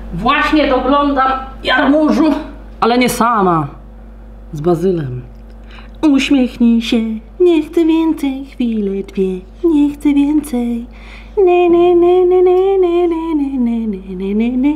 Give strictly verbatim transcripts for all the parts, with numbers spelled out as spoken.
Właśnie doglądam Jarmużu, ale nie sama, z Bazylem. Uśmiechnij się, nie chcę więcej, chwilę dwie, nie chcę więcej. Ne, ne, ne, ne, ne, ne, ne, ne, ne, ne, ne.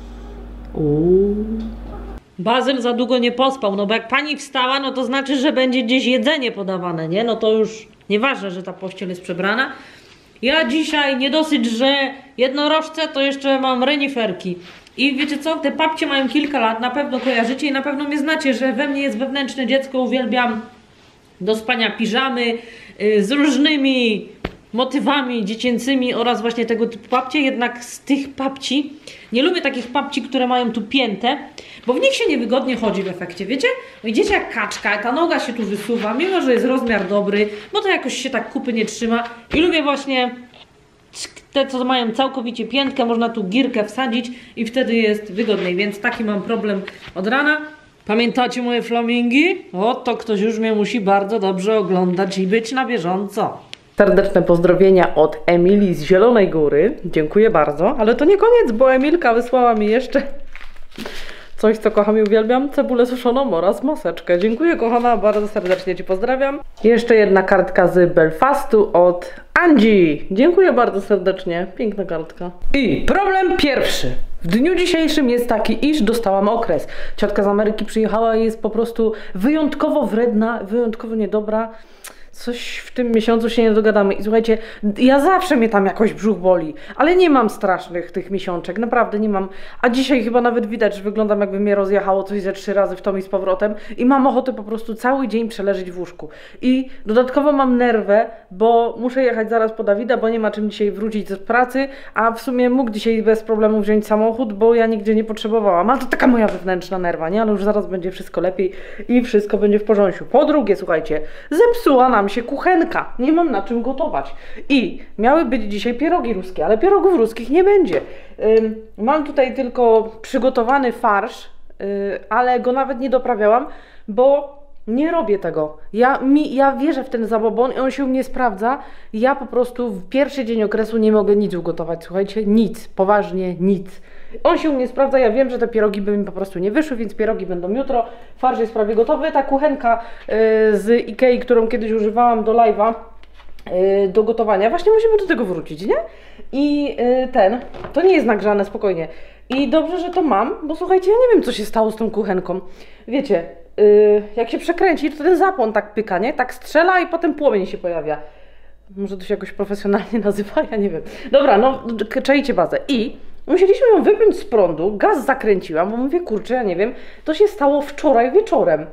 Bazyl za długo nie pospał, no bo jak pani wstała, no to znaczy, że będzie gdzieś jedzenie podawane, nie? No to już nieważne, że ta pościel jest przebrana. Ja dzisiaj nie dosyć, że jednorożce, to jeszcze mam reniferki. I wiecie co? Te babcie mają kilka lat, na pewno kojarzycie i na pewno mnie znacie, że we mnie jest wewnętrzne dziecko, uwielbiam do spania piżamy yy, z różnymi motywami dziecięcymi oraz właśnie tego typu babcie. Jednak z tych babci, nie lubię takich babci, które mają tu piętę, bo w nich się niewygodnie chodzi w efekcie, wiecie? No idziecie jak kaczka, ta noga się tu wysuwa, mimo że jest rozmiar dobry, bo to jakoś się tak kupy nie trzyma. I lubię właśnie te, co mają całkowicie piętkę, można tu girkę wsadzić i wtedy jest wygodniej, więc taki mam problem od rana. Pamiętacie moje flamingi? O, to ktoś już mnie musi bardzo dobrze oglądać i być na bieżąco. Serdeczne pozdrowienia od Emilii z Zielonej Góry. Dziękuję bardzo, ale to nie koniec, bo Emilka wysłała mi jeszcze coś, co kocham i uwielbiam, cebulę suszoną oraz maseczkę. Dziękuję, kochana, bardzo serdecznie Ci pozdrawiam. Jeszcze jedna kartka z Belfastu od Andzi. Dziękuję bardzo serdecznie, piękna kartka. I problem pierwszy w dniu dzisiejszym jest taki, iż dostałam okres. Ciotka z Ameryki przyjechała i jest po prostu wyjątkowo wredna, wyjątkowo niedobra. Coś w tym miesiącu się nie dogadamy. I słuchajcie, ja zawsze mnie tam jakoś brzuch boli, ale nie mam strasznych tych miesiączek, naprawdę nie mam. A dzisiaj chyba nawet widać, że wyglądam, jakby mnie rozjechało coś ze trzy razy w tom i z powrotem i mam ochotę po prostu cały dzień przeleżeć w łóżku. I dodatkowo mam nerwę, bo muszę jechać zaraz po Dawida, bo nie ma czym dzisiaj wrócić z pracy, a w sumie mógł dzisiaj bez problemu wziąć samochód, bo ja nigdzie nie potrzebowałam. Ale to taka moja wewnętrzna nerwa, nie? Ale już zaraz będzie wszystko lepiej i wszystko będzie w porządku. Po drugie, słuchajcie, zepsuła nam się kuchenka, nie mam na czym gotować i miały być dzisiaj pierogi ruskie, ale pierogów ruskich nie będzie. Ym, mam tutaj tylko przygotowany farsz, yy, ale go nawet nie doprawiałam, bo nie robię tego. Ja, mi, ja wierzę w ten zabobon i on się u mnie sprawdza. Ja po prostu w pierwszy dzień okresu nie mogę nic ugotować, słuchajcie, nic, poważnie nic. On się u mnie sprawdza, ja wiem, że te pierogi by mi po prostu nie wyszły, więc pierogi będą jutro. Farsz jest prawie gotowy. Ta kuchenka yy, z Ikei, którą kiedyś używałam do live'a, yy, do gotowania, właśnie musimy do tego wrócić, nie? I yy, ten, to nie jest nagrzane, spokojnie. I dobrze, że to mam, bo słuchajcie, ja nie wiem, co się stało z tą kuchenką. Wiecie, yy, jak się przekręci, to ten zapłon tak pyka, nie? Tak strzela i potem płomień się pojawia. Może to się jakoś profesjonalnie nazywa, ja nie wiem. Dobra, no, czajcie bazę. I musieliśmy ją wypiąć z prądu, gaz zakręciłam, bo mówię, kurczę, ja nie wiem, to się stało wczoraj wieczorem.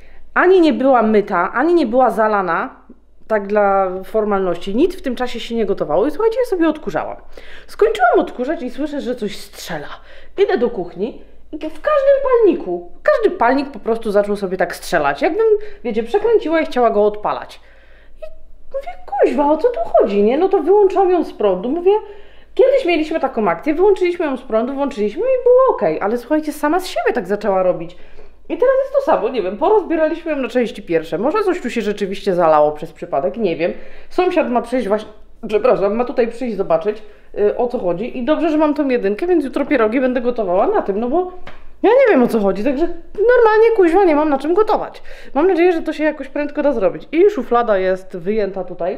Ani nie była myta, ani nie była zalana, tak dla formalności, nic w tym czasie się nie gotowało i słuchajcie, ja sobie odkurzałam. Skończyłam odkurzać i słyszę, że coś strzela. Idę do kuchni i w każdym palniku, każdy palnik po prostu zaczął sobie tak strzelać, jakbym, wiecie, przekręciła i chciała go odpalać. I mówię, kuźwa, o co tu chodzi, nie? No to wyłączałam ją z prądu, mówię, kiedyś mieliśmy taką akcję, wyłączyliśmy ją z prądu, włączyliśmy i było ok, ale słuchajcie, sama z siebie tak zaczęła robić. I teraz jest to samo, nie wiem, porozbieraliśmy ją na części pierwsze, może coś tu się rzeczywiście zalało przez przypadek, nie wiem. Sąsiad ma przyjść właśnie, przepraszam, ma tutaj przyjść zobaczyć, yy, o co chodzi i dobrze, że mam tą jedynkę, więc jutro pierogi będę gotowała na tym, no bo ja nie wiem, o co chodzi, także normalnie, kuźwa, nie mam na czym gotować. Mam nadzieję, że to się jakoś prędko da zrobić. I szuflada jest wyjęta tutaj,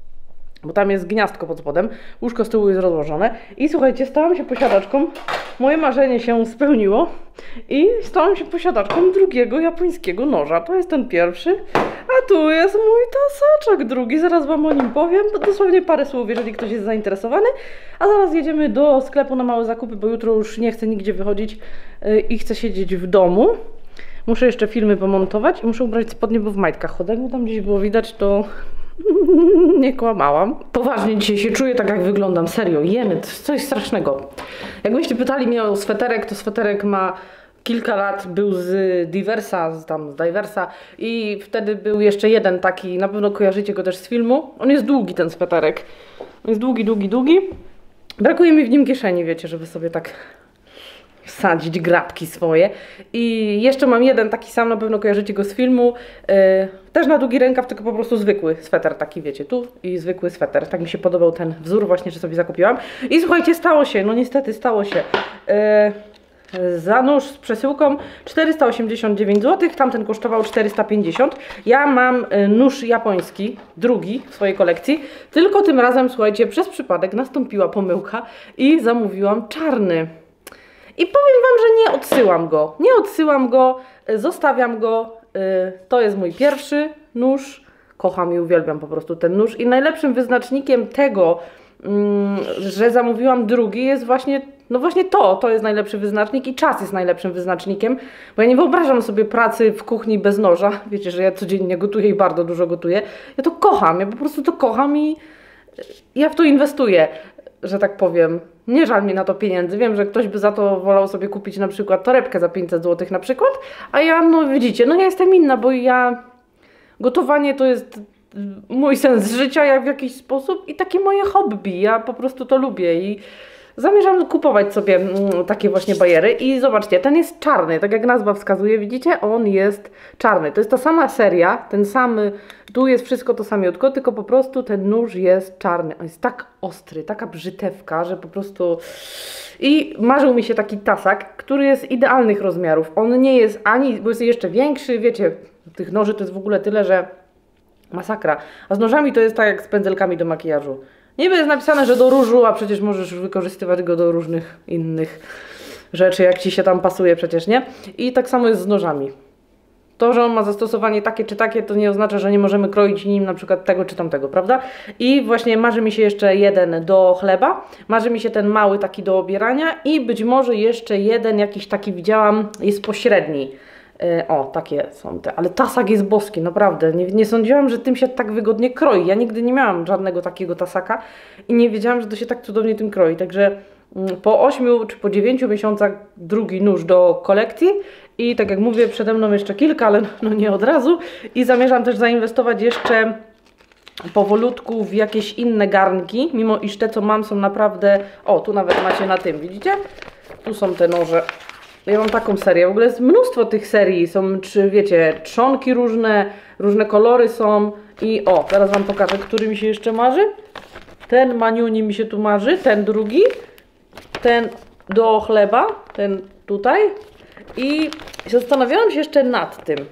bo tam jest gniazdko pod spodem, łóżko z tyłu jest rozłożone i słuchajcie, stałam się posiadaczką, moje marzenie się spełniło i stałam się posiadaczką drugiego japońskiego noża. To jest ten pierwszy, a tu jest mój tasaczek drugi, zaraz wam o nim powiem, to dosłownie parę słów, jeżeli ktoś jest zainteresowany, a zaraz jedziemy do sklepu na małe zakupy, bo jutro już nie chcę nigdzie wychodzić yy, i chcę siedzieć w domu. Muszę jeszcze filmy pomontować i muszę ubrać spodnie, bo w majtkach chodzę, jakby tam gdzieś było widać, to nie kłamałam. Poważnie dzisiaj się czuję tak, jak wyglądam. Serio, jemy, to jest coś strasznego. Jakbyście pytali mnie o sweterek, to sweterek ma kilka lat, był z Diversa, z tam z Diversa i wtedy był jeszcze jeden taki, na pewno kojarzycie go też z filmu. On jest długi, ten sweterek. On jest długi, długi, długi. Brakuje mi w nim kieszeni, wiecie, żeby sobie tak wsadzić grabki swoje. I jeszcze mam jeden taki sam, na pewno kojarzycie go z filmu. Yy, też na długi rękaw, tylko po prostu zwykły sweter, taki wiecie, tu i zwykły sweter. Tak mi się podobał ten wzór właśnie, że sobie zakupiłam. I słuchajcie, stało się, no niestety stało się. Yy, za nóż z przesyłką czterysta osiemdziesiąt dziewięć złotych, tamten kosztował czterysta pięćdziesiąt. Ja mam nóż japoński, drugi w swojej kolekcji, tylko tym razem, słuchajcie, przez przypadek nastąpiła pomyłka i zamówiłam czarny. I powiem wam, że nie odsyłam go, nie odsyłam go, zostawiam go, to jest mój pierwszy nóż, kocham i uwielbiam po prostu ten nóż i najlepszym wyznacznikiem tego, że zamówiłam drugi jest właśnie, no właśnie to, to jest najlepszy wyznacznik i czas jest najlepszym wyznacznikiem, bo ja nie wyobrażam sobie pracy w kuchni bez noża, wiecie, że ja codziennie gotuję i bardzo dużo gotuję, ja to kocham, ja po prostu to kocham i ja w to inwestuję, że tak powiem, nie żal mi na to pieniędzy, wiem, że ktoś by za to wolał sobie kupić na przykład torebkę za pięćset złotych na przykład, a ja, no widzicie, no ja jestem inna, bo ja, gotowanie to jest mój sens życia jak w jakiś sposób i takie moje hobby, ja po prostu to lubię i zamierzam kupować sobie mm, takie właśnie bajery i zobaczcie, ten jest czarny, tak jak nazwa wskazuje, widzicie, on jest czarny, to jest ta sama seria, ten sam, tu jest wszystko to samiutko, tylko po prostu ten nóż jest czarny, on jest tak ostry, taka brzytewka, że po prostu i marzył mi się taki tasak, który jest idealnych rozmiarów, on nie jest ani, bo jest jeszcze większy, wiecie, tych noży to jest w ogóle tyle, że masakra. A z nożami to jest tak jak z pędzelkami do makijażu. Niby jest napisane, że do różu, a przecież możesz wykorzystywać go do różnych innych rzeczy, jak ci się tam pasuje przecież, nie? I tak samo jest z nożami. To, że on ma zastosowanie takie czy takie, to nie oznacza, że nie możemy kroić nim na przykład tego czy tamtego, prawda? I właśnie marzy mi się jeszcze jeden do chleba, marzy mi się ten mały taki do obierania i być może jeszcze jeden jakiś taki widziałam, jest pośredni. O, takie są te, ale tasak jest boski, naprawdę, nie, nie sądziłam, że tym się tak wygodnie kroi, ja nigdy nie miałam żadnego takiego tasaka i nie wiedziałam, że to się tak cudownie tym kroi, także po ośmiu czy po dziewięciu miesiącach drugi nóż do kolekcji i tak jak mówię, przede mną jeszcze kilka, ale no nie od razu i zamierzam też zainwestować jeszcze powolutku w jakieś inne garnki, mimo iż te co mam są naprawdę, o tu nawet macie na tym, widzicie? Tu są te noże. Ja mam taką serię, w ogóle jest mnóstwo tych serii, są, czy wiecie, trzonki różne, różne kolory są i o, teraz wam pokażę, który mi się jeszcze marzy. Ten maniuni mi się tu marzy, ten drugi, ten do chleba, ten tutaj i zastanawiałam się jeszcze nad tym,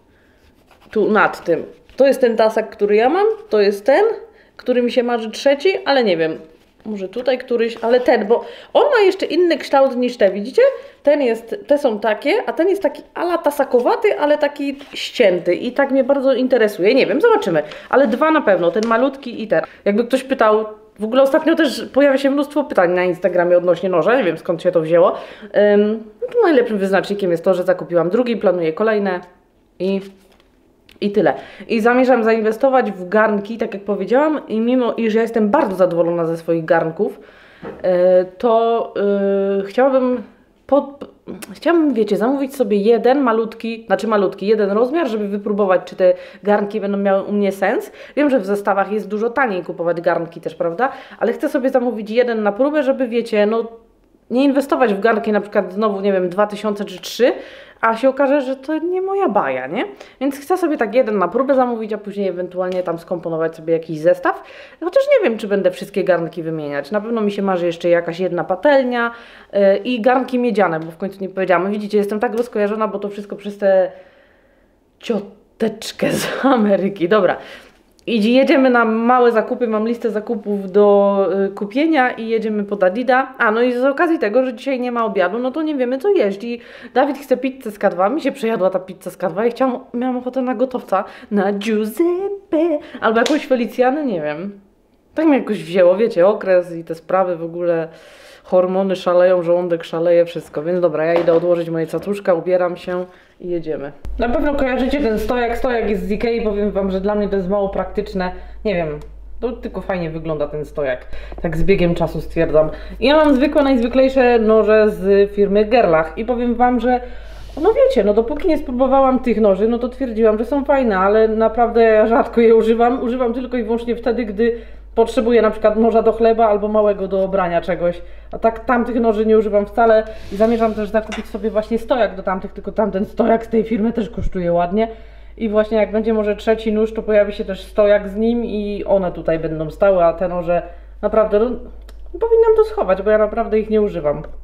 tu nad tym. To jest ten tasak, który ja mam, to jest ten, który mi się marzy trzeci, ale nie wiem. Może tutaj któryś, ale ten, bo on ma jeszcze inny kształt niż te, widzicie? Ten jest, te są takie, a ten jest taki ala tasakowaty, ale taki ścięty i tak mnie bardzo interesuje. Nie wiem, zobaczymy, ale dwa na pewno, ten malutki i ten. Jakby ktoś pytał, w ogóle ostatnio też pojawia się mnóstwo pytań na Instagramie odnośnie noża, nie wiem skąd się to wzięło. Um, no to najlepszym wyznacznikiem jest to, że zakupiłam drugi, planuję kolejne i... I tyle. I zamierzam zainwestować w garnki, tak jak powiedziałam, i mimo iż ja jestem bardzo zadowolona ze swoich garnków, to yy, chciałabym, pod, chciałabym, wiecie, zamówić sobie jeden malutki, znaczy malutki, jeden rozmiar, żeby wypróbować, czy te garnki będą miały u mnie sens. Wiem, że w zestawach jest dużo taniej kupować garnki też, prawda? Ale chcę sobie zamówić jeden na próbę, żeby, wiecie, no nie inwestować w garnki na przykład znowu, nie wiem, dwa tysiące czy trzy, a się okaże, że to nie moja baja, nie? Więc chcę sobie tak jeden na próbę zamówić, a później ewentualnie tam skomponować sobie jakiś zestaw. Chociaż nie wiem, czy będę wszystkie garnki wymieniać. Na pewno mi się marzy jeszcze jakaś jedna patelnia yy, i garnki miedziane, bo w końcu nie powiedziałam. Widzicie, jestem tak rozkojarzona, bo to wszystko przez tę cioteczkę z Ameryki. Dobra. I jedziemy na małe zakupy, mam listę zakupów do y, kupienia i jedziemy pod Adida. A, no i z okazji tego, że dzisiaj nie ma obiadu, no to nie wiemy co jeść. I Dawid chce pizzę z K dwa, mi się przejadła ta pizza z K dwa i chciałam, miałam ochotę na gotowca, na Giuseppe, albo jakąś Felicjanę, nie wiem. Tak mnie jakoś wzięło, wiecie, okres i te sprawy w ogóle, hormony szaleją, żołądek szaleje, wszystko. Więc dobra, ja idę odłożyć moje cacuszka, ubieram się i jedziemy. Na pewno kojarzycie ten stojak, stojak jest z Ikei, powiem wam, że dla mnie to jest mało praktyczne. Nie wiem, to tylko fajnie wygląda ten stojak. Tak z biegiem czasu stwierdzam. I ja mam zwykłe, najzwyklejsze noże z firmy Gerlach i powiem wam, że no wiecie, no dopóki nie spróbowałam tych noży, no to twierdziłam, że są fajne, ale naprawdę rzadko je używam. Używam tylko i wyłącznie wtedy, gdy potrzebuję na przykład noża do chleba albo małego do obrania czegoś. A tak tamtych noży nie używam wcale i zamierzam też zakupić sobie właśnie stojak do tamtych, tylko tamten stojak z tej firmy też kosztuje ładnie. I właśnie jak będzie może trzeci nóż, to pojawi się też stojak z nim i one tutaj będą stały, a te noże naprawdę, no, powinnam to schować, bo ja naprawdę ich nie używam.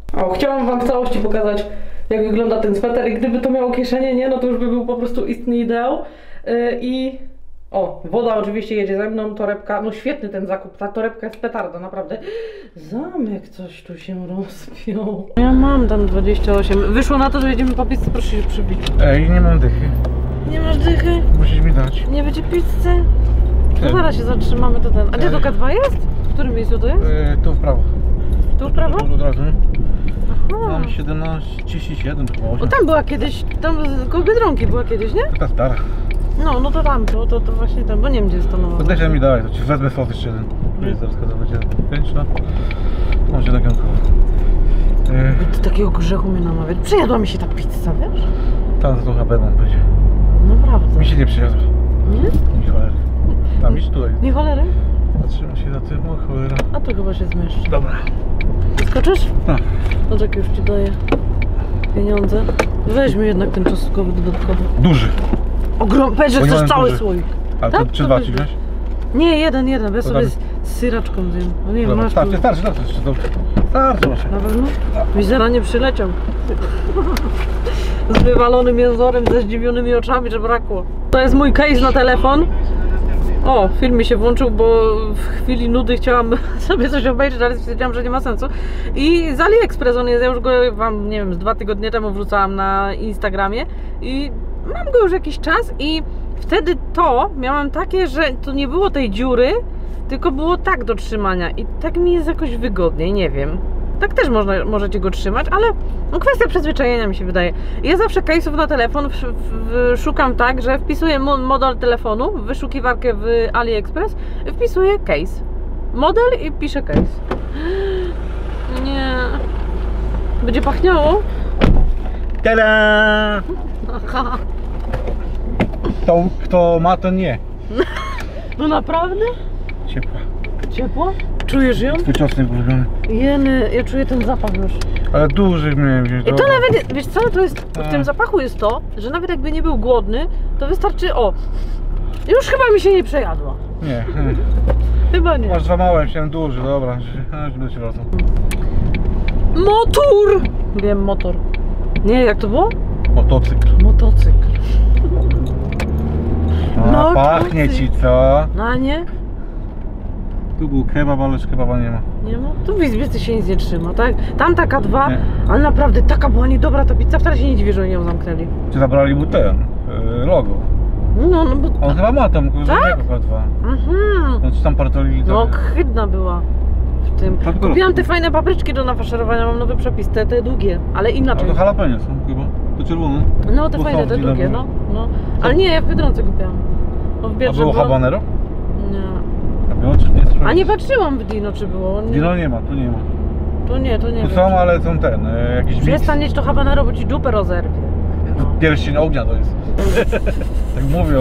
O, chciałam wam w całości pokazać, jak wygląda ten sweter i gdyby to miało kieszenie, nie, no to już by był po prostu istny ideał. Yy, I o, woda oczywiście jedzie ze mną, torebka, no świetny ten zakup, ta torebka jest petarda, naprawdę. Zamek coś tu się rozpiął. Ja mam tam dwadzieścia osiem, wyszło na to, że jedziemy po pizzę, proszę się przybić. Ej, nie mam dychy. Nie masz dychy? Musisz mi dać. Nie będzie pizzy? To zaraz się zatrzymamy, to ten. A gdzie to K dwa jest? W którym miejscu to jest? E, tu w prawo. Tu w prawo? Tu od razu. Aha. Mam siedemnaście, trzydzieści siedem, to było O, osiem. tam była kiedyś, tam koło Biedronki była kiedyś, nie? Taka stara. No, no to tam, to, to, to właśnie tam, bo nie wiem gdzie jest to nowa. To daj mi dawaj, to ci wezmę sos jeszcze jeden. Będzie zaraz kazał, będzie pięć, no. Może tak jankowo. E, Ty takiego grzechu mnie namawiać. Przyjadła mi się ta pizza, wiesz? tam to chyba będą będzie. Naprawdę. Mi się nie przyjadło. Nie? Mi cholery. Tam idź tutaj. Nie cholery? Zatrzymaj się za tym, o cholera. A tu chyba się zmieszczy. Dobra. Skoczysz? Tak. No tak już ci daję pieniądze. Weźmy jednak ten czosnkowy dodatkowy. Duży. Ogrom... Powiedz, że Bo nie chcesz mam cały duży. słoik. A Tak? to czy To dwa weź ci weź. wziąć? Nie, jeden, jeden. Ja To sobie tam- z, z syraczką zjem. No nie wiem, Dobra, masz starczy, tu. starczy, starczy, starczy, dobrze. Starczy, proszę. Na pewno? Byś zaraz nie przyleciał. Z wywalonym jęzorem, ze zdziwionymi oczami, że brakło. To jest mój case na telefon. O, film mi się włączył, bo w chwili nudy chciałam sobie coś obejrzeć, ale stwierdziłam, że nie ma sensu. I z AliExpress on jest, ja już go wam, nie wiem, z dwa tygodnie temu wrzucałam na Instagramie i mam go już jakiś czas i wtedy to miałam takie, że to nie było tej dziury, tylko było tak do trzymania i tak mi jest jakoś wygodniej, nie wiem. Tak też można, możecie go trzymać, ale no, kwestia przyzwyczajenia mi się wydaje. Ja zawsze case'ów na telefon w, w, szukam tak, że wpisuję mo model telefonu w wyszukiwarkę w AliExpress, wpisuję case. Model i piszę case. Nie. Będzie pachniało? Tada! Aha. To, kto ma, to nie. No naprawdę? Ciepła. Ciepło? Czujesz ją? Twój czosnek ulubiony. Jeny, ja czuję ten zapach już. Ale duży miałem wziąć. I to dobra. nawet, wiesz co, to jest, w tym zapachu jest to, że nawet jakby nie był głodny, to wystarczy, o, już chyba mi się nie przejadła. Nie, nie. Chyba nie. Masz za małe, chciałem duży, dobra. A, już będę się wracał. Motor! Wiem, motor. Nie, jak to było? Motocykl. Motocykl. A, Motocykl. pachnie ci, co? No a nie? Tu był kebab, ale już kebaba nie ma. Nie ma? Tu w Izbie się nic nie trzyma, tak? Tam taka dwa, Nie. ale naprawdę taka była niedobra ta pizza, wcale się nie dziwię, że oni ją zamknęli. Czy zabrali mu ten, y, logo? No, no bo... On chyba ma tam, kurwa, Tak? K dwa. Mhm. No czy tam partolili to? No, chydna była w tym. Tak było. Kupiłam te fajne papryczki do nafaszerowania, mam nowy przepis, te, te długie, ale A inaczej. to jalapeno są chyba, to czerwone. No, te Bo fajne, są te dzień długie, dobry. no, no. Ale nie, ja w Biedronce kupiłam. No, w A Biedrze było było- habanero? Nie. A było czy nie? A nie patrzyłam w Dino, czy było. Nie. Dino nie ma, tu nie ma. To nie, to nie Tu wiem. są, ale są ten, y, jakiś mix. Przestań mieć to habanero, bo ci dupę rozerwie. No. Pierścień ognia to jest. Tak mówią.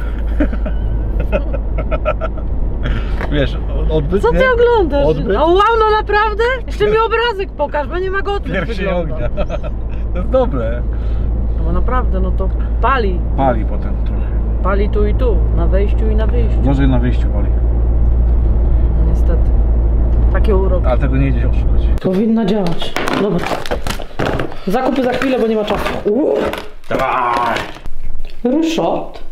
Wiesz, odbyt, Co ty nie? oglądasz? Odbyt? O wow, no naprawdę? Jeszcze mi obrazek pokaż, bo nie ma go odbyt Pierścień wygląda. ognia. To jest dobre. No bo naprawdę, no to pali. Pali potem trochę. Pali tu i tu, na wejściu i na wyjściu. Gorzej na wyjściu pali. No niestety. Takie uroki. Ale tego nie idzie oszukać. Powinna działać. Dobra. Zakupy za chwilę, bo nie ma czasu. Uuu. Dawaj! Ryszard.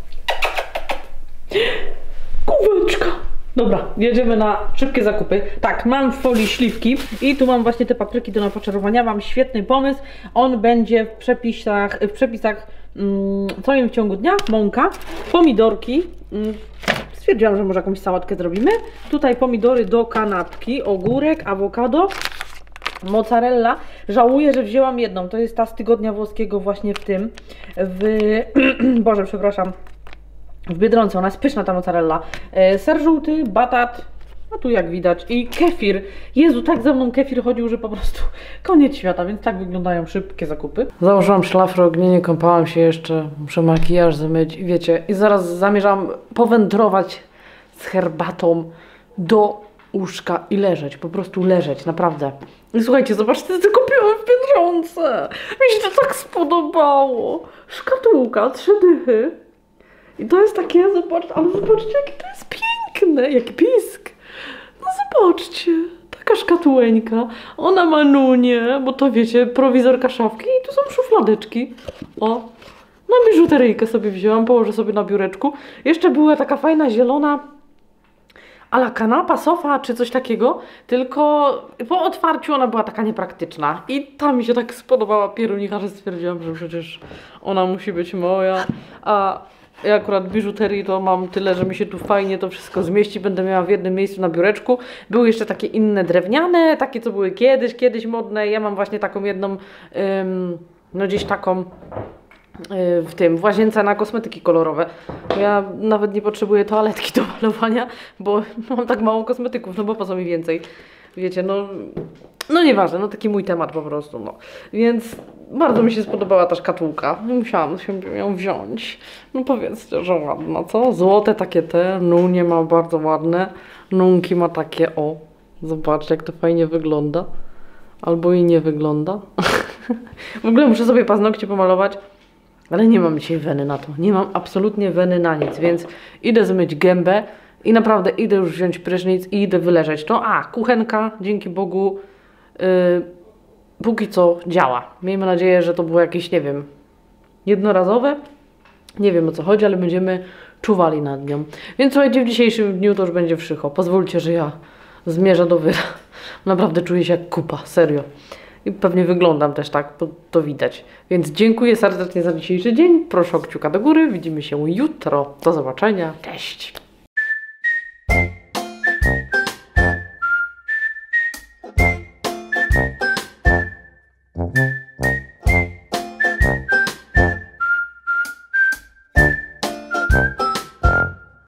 Kubeczka. Dobra, jedziemy na szybkie zakupy. Tak, mam w folii śliwki i tu mam właśnie te papryki do nafaszerowania. Mam świetny pomysł. On będzie w przepisach, w przepisach mm, co jem w ciągu dnia. Mąka, pomidorki. Mm, stwierdziłam, że może jakąś sałatkę zrobimy. Tutaj pomidory do kanapki, ogórek, awokado. Mozzarella. Żałuję, że wzięłam jedną. To jest ta z tygodnia włoskiego właśnie w tym. W... Boże, przepraszam. W Biedronce. Ona jest pyszna ta mozzarella. E, ser żółty, batat. A tu jak widać. I kefir. Jezu, tak ze mną kefir chodził, że po prostu koniec świata. Więc tak wyglądają szybkie zakupy. Założyłam szlafrok, ognienie, kąpałam się jeszcze. Muszę makijaż zmyć. I wiecie, i zaraz zamierzam powędrować z herbatą do łóżka i leżeć, po prostu leżeć, naprawdę. I słuchajcie, zobaczcie, co kupiłam w Biedronce. Mi się to tak spodobało. Szkatułka, trzy dychy. I to jest takie, zobacz, ale zobaczcie, jakie to jest piękne, jaki pisk. No zobaczcie, tak taka szkatułeńka, ona ma nunię, bo to wiecie, prowizorka szafki i tu są szufladeczki. O, no biżuteryjkę sobie wzięłam, położę sobie na biureczku. Jeszcze była taka fajna zielona a la kanapa, sofa czy coś takiego, tylko po otwarciu ona była taka niepraktyczna i ta mi się tak spodobała pierunicha, że stwierdziłam, że przecież ona musi być moja, a ja akurat biżuterii to mam tyle, że mi się tu fajnie to wszystko zmieści, będę miała w jednym miejscu na biureczku. Były jeszcze takie inne drewniane, takie co były kiedyś, kiedyś modne, ja mam właśnie taką jedną, ym, no gdzieś taką w tym, w łazience na kosmetyki kolorowe. Ja nawet nie potrzebuję toaletki do malowania, bo mam tak mało kosmetyków, no bo po co mi więcej? Wiecie, no, no nieważne, no taki mój temat po prostu, no. Więc bardzo mi się spodobała ta szkatułka. Musiałam się ją wziąć. No powiedzcie, że ładna, co? Złote takie te, nunie ma bardzo ładne, nunki ma takie, o, zobaczcie jak to fajnie wygląda. Albo i nie wygląda. W ogóle muszę sobie paznokcie pomalować. Ale nie mam dzisiaj weny na to. Nie mam absolutnie weny na nic, więc idę zmyć gębę i naprawdę idę już wziąć prysznic i idę wyleżeć. No a, kuchenka, dzięki Bogu, yy, póki co działa. Miejmy nadzieję, że to było jakieś, nie wiem, jednorazowe. Nie wiem o co chodzi, ale będziemy czuwali nad nią. Więc słuchajcie, w dzisiejszym dniu to już będzie wszycho. Pozwólcie, że ja zmierzę do wyra. Naprawdę czuję się jak kupa, serio. I pewnie wyglądam też tak, to, to widać. Więc dziękuję serdecznie za dzisiejszy dzień. Proszę o kciuka do góry. Widzimy się jutro. Do zobaczenia. Cześć!